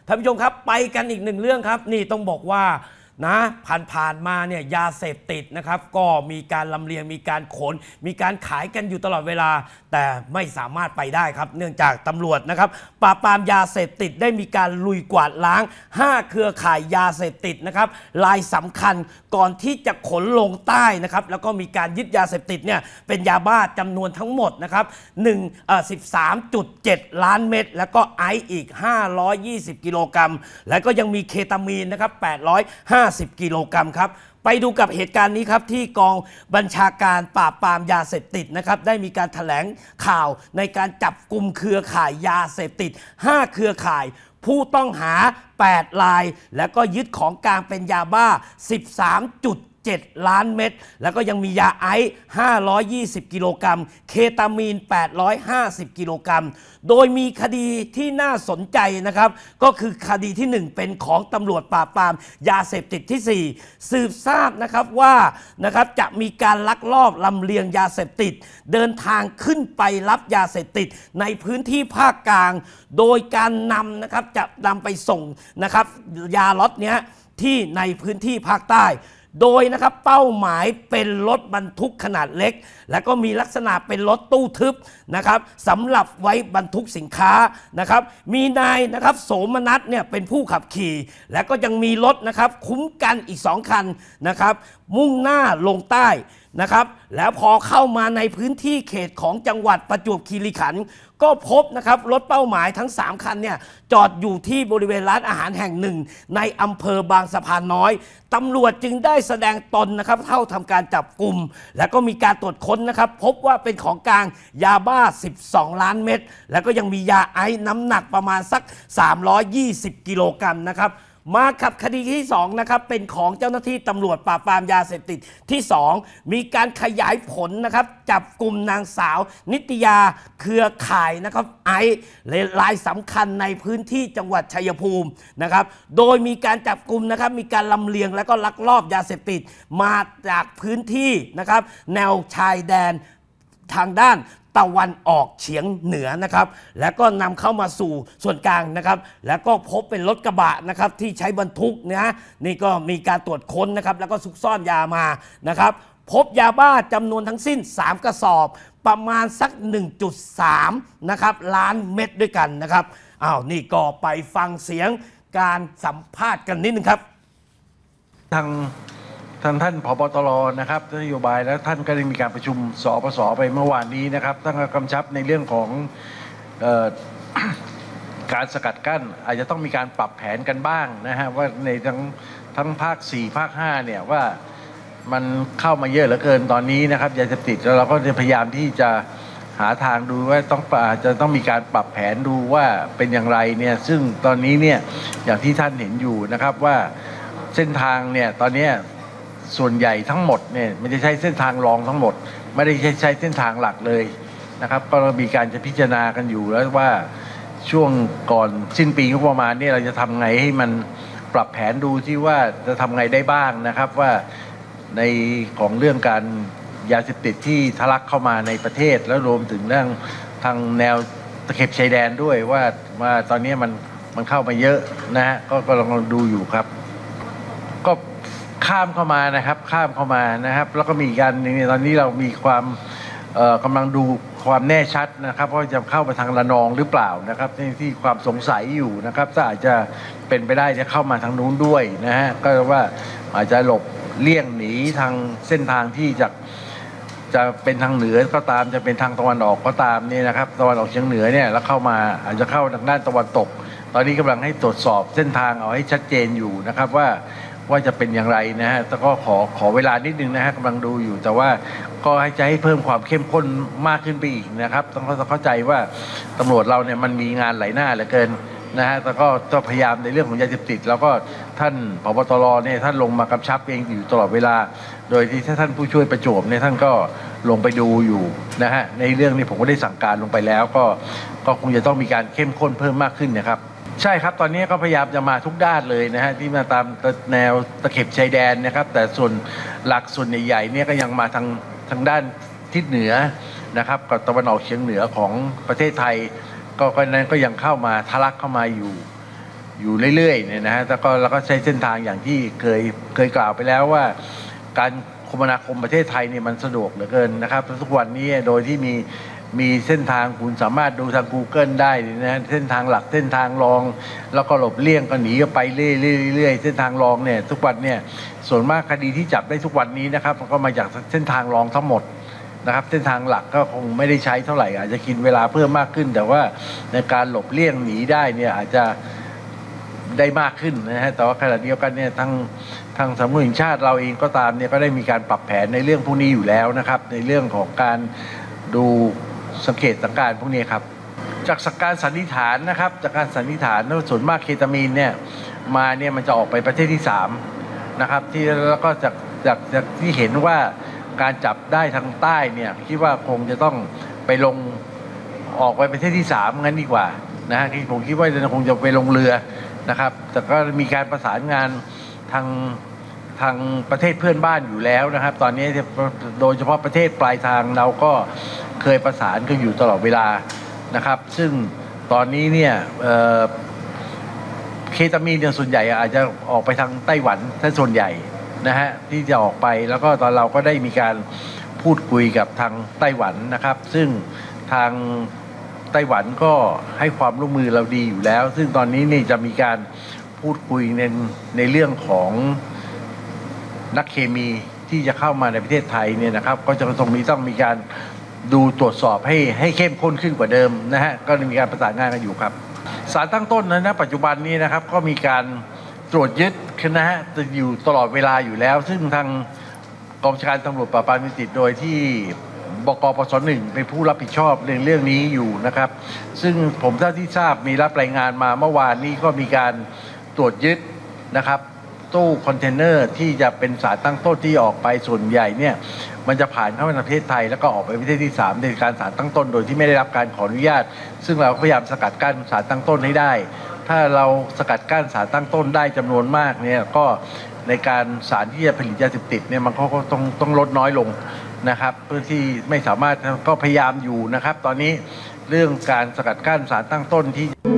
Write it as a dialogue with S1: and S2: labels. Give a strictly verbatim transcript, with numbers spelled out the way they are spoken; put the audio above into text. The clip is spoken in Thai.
S1: ท่านผู้ชมครับไปกันอีกหนึ่งเรื่องครับนี่ต้องบอกว่านะผ่านๆมาเนี่ยยาเสพติดนะครับก็มีการลำเลียงมีการขนมีการขายกันอยู่ตลอดเวลาแต่ไม่สามารถไปได้ครับเนื่องจากตำรวจนะครับปราบปรามยาเสพติดได้มีการลุยกวาดล้างห้าเครือข่ายยาเสพติดนะครับรายสำคัญก่อนที่จะขนลงใต้นะครับแล้วก็มีการยึดยาเสพติดเนี่ยเป็นยาบ้าจำนวนทั้งหมดนะครับหนึ่งเอ่อ สิบสามจุดเจ็ด ล้านเม็ดแล้วก็ไอซ์อีกห้าร้อยยี่สิบกิโลกรัมแล้วก็ยังมีเคตามีนนะครับแปดร้อยห้าสิบกิโลกรัมครับไปดูกับเหตุการณ์นี้ครับที่กองบัญชาการปราบปรามยาเสพติดนะครับได้มีการแถลงข่าวในการจับกลุ่มเครือข่ายยาเสพติดห้าเครือข่ายผู้ต้องหาแปดรายแล้วก็ยึดของกลางเป็นยาบ้า สิบสามจุดเจ็ด ล้านเม็ดแล้วก็ยังมียาไอซ์ห้าร้อยยี่สิบกิโลกรัมเคตามีนแปดร้อยห้าสิบกิโลกรัมโดยมีคดีที่น่าสนใจนะครับก็คือคดีที่หนึ่งเป็นของตำรวจปราบปรามยาเสพติดที่สี่สืบทราบนะครับว่านะครับจะมีการลักลอบลำเลียงยาเสพติดเดินทางขึ้นไปรับยาเสพติดในพื้นที่ภาคกลางโดยการนำนะครับจะนำไปส่งนะครับยาล็อตเนี้ยที่ในพื้นที่ภาคใต้โดยนะครับเป้าหมายเป็นรถบรรทุกขนาดเล็กและก็มีลักษณะเป็นรถตู้ทึบนะครับสำหรับไว้บรรทุกสินค้านะครับมีนายนะครับโสมนัสเนี่ยเป็นผู้ขับขี่และก็ยังมีรถนะครับคุ้มกันอีกสองคันนะครับมุ่งหน้าลงใต้นะครับแล้วพอเข้ามาในพื้นที่เขตของจังหวัดประจวบคีรีขันธ์ก็พบนะครับรถเป้าหมายทั้งสามคันเนี่ยจอดอยู่ที่บริเวณร้านอาหารแห่งหนึ่งในอำเภอบางสะพานน้อยตำรวจจึงได้แสดงตนนะครับเข้าทำการจับกลุ่มแล้วก็มีการตรวจค้นนะครับพบว่าเป็นของกลางยาบ้าสิบสองล้านเม็ดแล้วก็ยังมียาไอซ์น้ำหนักประมาณสักสามร้อยยี่สิบกิโลกรัมนะครับมาขับคดีที่สองนะครับเป็นของเจ้าหน้าที่ตำรวจปราบปรามยาเสพติดที่สองมีการขยายผลนะครับจับกลุ่มนางสาวนิตยาเครือข่ายนะครับไอซ์รายสำคัญในพื้นที่จังหวัดชัยภูมินะครับโดยมีการจับกลุ่มนะครับมีการลำเลียงและก็ลักลอบยาเสพติดมาจากพื้นที่นะครับแนวชายแดนทางด้านตะวันออกเฉียงเหนือนะครับแล้วก็นำเข้ามาสู่ส่วนกลางนะครับแล้วก็พบเป็นรถกระบะนะครับที่ใช้บรรทุกนะนี่ก็มีการตรวจค้นนะครับแล้วก็ซุกซ่อนยามานะครับพบยาบ้าจำนวนทั้งสิ้นสามกระสอบประมาณสัก หนึ่งจุดสาม นะครับล้านเม็ดด้วยกันนะครับอ้าวนี่ก็ไปฟังเสียงการสัมภาษณ์กันนิดนึงครับ
S2: ทางทางท่านผบ.ตร.นะครับนโยบายแล้วท่านก็ได้มีการประชุมสปส.ไปเมื่อวานนี้นะครับท่านก็กำชับในเรื่องของเอ่อ การสกัดกั้นอาจจะต้องมีการปรับแผนกันบ้างนะฮะว่าในทั้งทั้งภาคสี่ภาคห้าเนี่ยว่ามันเข้ามาเยอะเหลือเกินตอนนี้นะครับยาเสพติดแล้วเราก็จะพยายามที่จะหาทางดูว่าต้องอาจจะต้องมีการปรับแผนดูว่าเป็นอย่างไรเนี่ยซึ่งตอนนี้เนี่ยอย่างที่ท่านเห็นอยู่นะครับว่าเส้นทางเนี่ยตอนนี้ส่วนใหญ่ทั้งหมดเนี่ยมันจะใช้เส้นทางรองทั้งหมดไม่ได้ใช้ใช้เส้นทางหลักเลยนะครับก็มีการจะพิจารณากันอยู่แล้วว่าช่วงก่อนสิ้นปีงบประมาณนี่เราจะทำไงให้มันปรับแผนดูที่ว่าจะทำไงได้บ้างนะครับว่าในของเรื่องการยาเสพติดที่ทะลักเข้ามาในประเทศแล้วรวมถึงเรื่องทางแนวตะเข็บชายแดนด้วยว่าว่าตอนนี้มันมันเข้ามาเยอะนะฮะก็กำลังดูอยู่ครับก็ข้ามเข้ามานะครับข้ามเข้ามานะครับแล้วก็มีการตอนนี้เรามีความกำลังดูความแน่ชัดนะครับว่าจะเข้าไปทางระนองหรือเปล่านะครับที่ความสงสัยอยู่นะครับถ้าอาจจะเป็นไปได้จะเข้ามาทางนู้นด้วยนะฮะก็ว่าอาจจะหลบเลี่ยงหนีทางเส้นทางที่จะจะเป็นทางเหนือก็ตามจะเป็นทางตะวันออกก็ตามนี่นะครับตะวันออกเฉียงเหนือเนี่ยแล้วเข้ามาอาจจะเข้าทางด้านตะวันตกตอนนี้กำลังให้ตรวจสอบเส้นทางเอาให้ชัดเจนอยู่นะครับว่าว่าจะเป็นอย่างไรนะฮะแต่ก็ขอขอเวลานิดนึงนะฮะกำลังดูอยู่แต่ว่าก็ให้จะให้เพิ่มความเข้มข้นมากขึ้นไปอีกนะครับต้องเข้าใจว่าตำรวจเราเนี่ยมันมีงานหลายหน้าเหลือเกินนะฮะแต่ก็ต้องพยายามในเรื่องของยาเสพติดแล้วก็ท่านผบ.ตร.เนี่ยท่านลงมากำชับเองอยู่ตลอดเวลาโดยที่ท่านผู้ช่วยประจวบเนี่ยท่านก็ลงไปดูอยู่นะฮะในเรื่องนี้ผมก็ได้สั่งการลงไปแล้วก็ก็คงจะต้องมีการเข้มข้นเพิ่มมากขึ้นนะครับใช่ครับตอนนี้ก็พยายามจะมาทุกด้านเลยนะฮะที่มาตามแนวตะเข็บชายแดนนะครับแต่ส่วนหลักส่วนใหญ่ๆเนี่ยก็ยังมาทางทางด้านทิศเหนือนะครับกับตะวันออกเฉียงเหนือของประเทศไทยก็นั้นก็ยังเข้ามาทะลักเข้ามาอยู่อยู่เรื่อยๆเนี่ยนะฮะแล้วก็แล้วก็ใช้เส้นทางอย่างที่เคยเคยกล่าวไปแล้วว่าการคมนาคมประเทศไทยเนี่ยมันสะดวกเหลือเกินนะครับทุกวันนี้โดยที่มีมีเส้นทางคุณสามารถดูทาง Google ได้นะเส้นทางหลักเส้นทางรองแล้วก็หลบเลี่ยงก็หนีไปเรื่อยๆเส้นทางรองเนี่ยทุกวันเนี่ยส่วนมากคดีที่จับได้ทุกวันนี้นะครับก็มาจากเส้นทางรองทั้งหมดนะครับเส้นทางหลักก็คงไม่ได้ใช้เท่าไหร่อาจจะกินเวลาเพิ่มมากขึ้นแต่ว่าในการหลบเลี่ยงหนีได้เนี่ยอาจจะได้มากขึ้นนะฮะแต่ว่าขณะเดียวกันเนี่ยทางทางสำนักงานแห่งชาติเราเองก็ตามเนี่ยก็ได้มีการปรับแผนในเรื่องพวกนี้อยู่แล้วนะครับในเรื่องของการดูสังเกตสังการพวกนี้ครับจากการสันนิษฐานนะครับจากการสันนิษฐานว่าส่วนมากเคตามีนเนี่ยมาเนี่ยมันจะออกไปประเทศที่สามนะครับที่แล้วก็จากจากจากที่เห็นว่าการจับได้ทางใต้เนี่ยคิดว่าคงจะต้องไปลงออกไปประเทศที่สามงั้นดีกว่านะฮะผมคิดว่าจะคงจะไปลงเรือนะครับแต่ก็มีการประสานงานทางทางประเทศเพื่อนบ้านอยู่แล้วนะครับตอนนี้โดยเฉพาะประเทศปลายทางเราก็เคยประสานกันอยู่ตลอดเวลานะครับซึ่งตอนนี้เนี่ยเอ่อเคตามีนเนี่ยส่วนใหญ่อาจจะออกไปทางไต้หวันถ้าส่วนใหญ่นะฮะที่จะออกไปแล้วก็ตอนเราก็ได้มีการพูดคุยกับทางไต้หวันนะครับซึ่งทางไต้หวันก็ให้ความร่วมมือเราดีอยู่แล้วซึ่งตอนนี้นี่จะมีการพูดคุยในในเรื่องของนักเคมีที่จะเข้ามาในประเทศไทยเนี่ยนะครับก็จะตรงนี้ต้องมีการดูตรวจสอบให้ให้เข้มข้นขึ้นกว่าเดิมนะฮะก็มีการประสานงานกันอยู่ครับสารตั้งต้นนะนะปัจจุบันนี้นะครับก็มีการตรวจยึดนะฮะจะอยู่ตลอดเวลาอยู่แล้วซึ่งทางกองบัญชาการตำรวจปราบปรามยาเสพติดโดยที่บกปสหนึ่งเป็นผู้รับผิดชอบเรื่องเรื่องนี้อยู่นะครับซึ่งผมเท่าที่ทราบมีรับรายงานมาเมื่อวานนี้ก็มีการตรวจยึดนะครับตู้คอนเทนเนอร์ที่จะเป็นสารตั้งต้นที่ออกไปส่วนใหญ่เนี่ยมันจะผ่านเข้ามาในประเทศไทยแล้วก็ออกไปประเทศที่สามในการสารตั้งต้นโดยที่ไม่ได้รับการขออนุญาตซึ่งเราพยายามสกัดกั้นสารตั้งต้นให้ได้ถ้าเราสกัดกั้นสารตั้งต้นได้จำนวนมากเนี่ยก็ในการสารที่จะผลิตยาเสพติดเนี่ยมันก็ต้องต้องลดน้อยลงนะครับเพื่อที่ไม่สามารถก็พยายามอยู่นะครับตอนนี้เรื่องการสกัดกั้นสารตั้งต้นที่